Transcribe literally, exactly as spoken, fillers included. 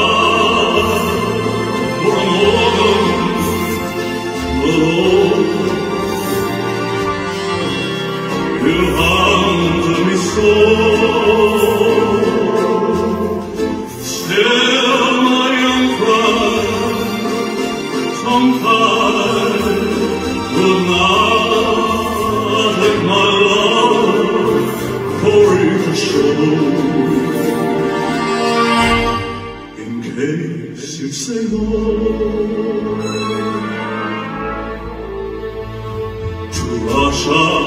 for a moment alone. You haunted me so. Still my young friend, sometime would not let my love for you show. In case you'd say no to rush out